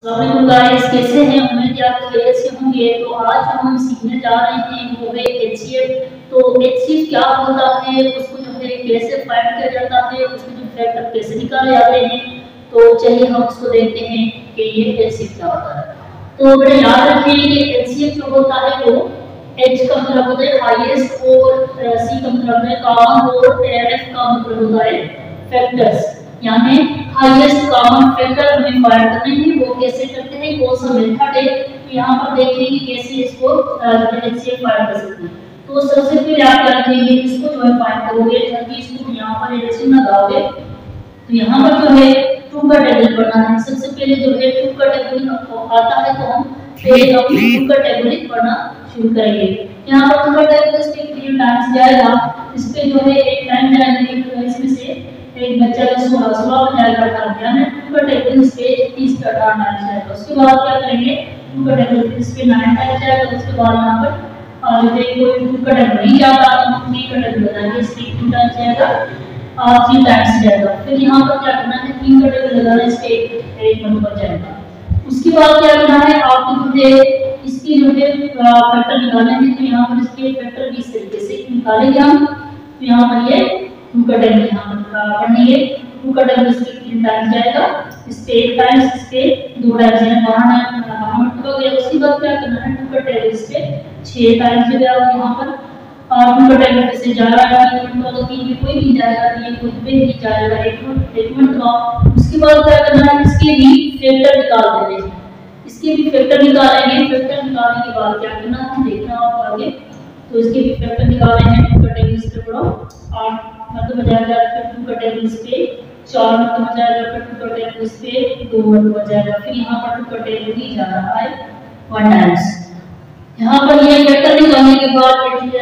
अस्सलाम गाइस, कैसे हैं? उम्मीद है आप खैरियत से होंगे। तो आज हम सीखने जा रहे हैं वो है एचसीएफ। तो एचसीएफ क्या होता है, उसको जो है कैसे फाइंड किया जाता है, उसके जो फैक्टर कैसे निकाले जाते हैं। तो चलिए हम उसको देखते हैं कि ये एचसीएफ क्या होता है। तो बड़े याद रखें कि एचसीएफ जो होता है वो एच का मतलब होता है हाईएस्ट और सी का मतलब है कॉमन और एफ का मतलब होता है फैक्टर्स, यानी हाईएस्ट कॉमन फैक्टर हमें फाइंड करना है। वो कैसे करते हैं, कौन सा मेथड है, तो यहाँ पर देखेंगे कैसे इसको एचसीएफ फाइंड कर सकते हैं। तो सबसे पहले आप क्या करेंगे, इसको जो है फाइंड करोगे ताकि इसको यहाँ पर एचसीएफ लगाओगे। तो यहाँ पर जो है टू का टेबल पढ़ना है। सबसे पहले जो है टू का टेबल आता है तो हम पहले टू का टेबल पढ़ना शुरू करेंगे। यहाँ पर टू का टेबल इस पे 3 टाइम्स जाएगा, इस पे जो है एक टाइम जाएगा, इसमें से एक बच्चा का 16 में जाएगा 18, यानी टू का टेबल इस पे 30 का 18 टाइम्स जाएगा। उसके बाद क्या करेंगे, टू का टेबल इस पे 9 टाइम्स जाएगा। उसके बाद यहाँ पर जो है कोई टू का टेबल नहीं जाता तो हम 3 का टेबल लगाएंगे, इस पे 2 टाइम्स जाएगा और 3 टाइम्स जाएगा। फिर यहाँ पर क्या करना है, 3 का टेबल लगाना, इस पे एक नंबर जाएगा। उसके बाद क्या करना है, आपको जो है इसकी जो है फैक्टर निकालना है। तो यहाँ पर इसके फैक्टर भी इस तरीके से निकालेंगे हम। तो यहाँ पर ये टू का टेबल यहाँ पर पढ़ेंगे, टू का टेबल इसके 3 टाइम्स जाएगा, इस पे 1 टाइम्स, इस पे 2 टाइम्स, यानी बाहर टू गया। उसके बाद क्या करना है, टू का टेबल इस पे 6 टाइम्स जाएगा यहाँ पर, और टू का टेबल से जा रहा है तो 3 में कोई नहीं जाएगा, 3 खुद पे ही जाएगा, एक मिनट का। उसके बाद क्या करना है, इसके भी फैक्टर निकाल देने हैं, इसके भी फैक्टर निकालेंगे। फैक्टर निकालने के बाद क्या करना है, देखना आप आगे। तो इसके भी फैक्टर निकाले हैं, टू का टेबल इस पे पढ़ो, 8 मतलब जाएगा, फिर टू का टेबल इस पे 4 मतलब जाएगा, फिर टू का टेबल इस पे 2 मतलब जाएगा। फिर यहाँ पर टू का टेबल ही जा रहा है 1 टाइम्स। यहाँ पर ये फैक्टर निकालने के बाद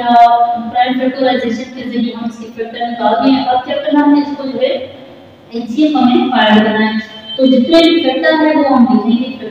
प्राइम फैक्टराइजेशन के जरिए हम इसके फैक्टर निकाल दिए। अब क्या करना है, इसको जो है एचसीएफ हमें फाइंड करना है। तो जितने भी फैक्टर है वो हम लिखेंगे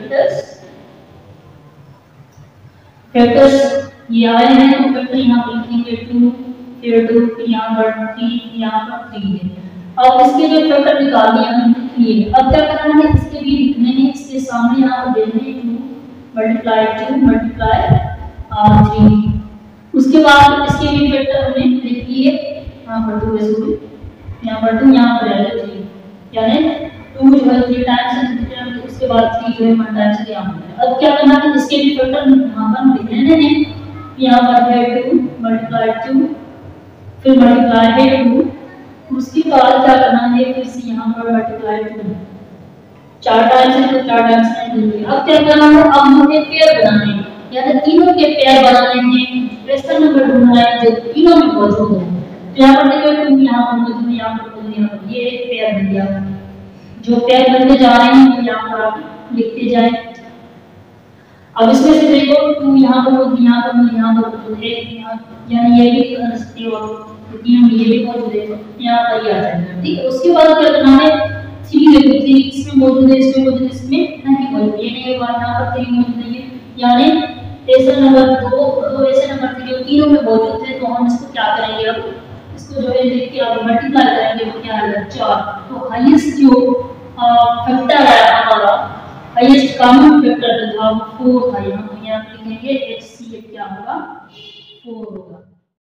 फैक्टर्स ये आए हैं, तो फैक्टर यहाँ पर लिखेंगे 2, फिर 2, फिर यहाँ पर 3, यहाँ पर 3 है। अब इसके जो फैक्टर निकाल दिए हमने लिए। अब क्या करना है, इसके भी लिखने हैं, इसके सामने यहाँ पर देने हैं 2 मल्टीप्लाई 2 मल्टीप्लाई 3। उसके बाद इसके भी फैक्टर हमने लिख लिए, यहाँ पर 2 है, यहाँ पर 2, यहाँ पर है 3, यानी 2 जो है 3 टाइम्स, उसके बाद 3 जो है 1 टाइम्स यहाँ पर। अब क्या करना है, इसके भी फैक्टर यहाँ पर लिख लेने हैं। यहाँ पर है 2 मल्टीप्लाई 2, फिर मल्टीप्लाई है 2, उसके बाद क्या करना है, फिर से यहाँ पर मल्टीप्लाई 2 4 टाइम्स है, तो 4 टाइम्स में। अब क्या करना है, अब हमें पेयर बनाने हैं, यानी तीनों के पेयर बनाने हैं। ऐसा नंबर ढूंढना है जो तीनों में मौजूद हो। तो यहाँ पर देखो 2 यहाँ पर मौजूद है, यहाँ पर मौजूद है, यहाँ पर ये एक पेयर बन गया। जो पेयर बनते जा रहे हैं वो यहाँ पर आप लिखते जाएं। अब इसमें से देखो 2 यहाँ पर मौजूद, यहाँ पर यहाँ पर मौजूद है, यानी ये भी कर सकते हो, तीनों में ये भी मौजूद है, यहाँ पर ये आ जाएगा। ठीक है, उसके बाद क्या करना है, 3 देखो 3 इसमें मौजूद है, इसमें मौजूद है, इसमें नहीं मौजूद, ये नहीं है, यहाँ पर 3 मौजूद नहीं है, यानी ऐसा नंबर 2 ऐसे नंबर थे जो तीनों में मौजूद थे। तो हम इसको क्या करेंगे, अब इसको जो है लिख के आप मल्टीप्लाई करेंगे, वो क्या आएगा 4। तो हाईएस्ट जो फैक्टर है हमारा, हाईएस्ट कॉमन फैक्टर था 4 था। यहाँ लिखेंगे एचसीएफ क्या होगा, 4 होगा।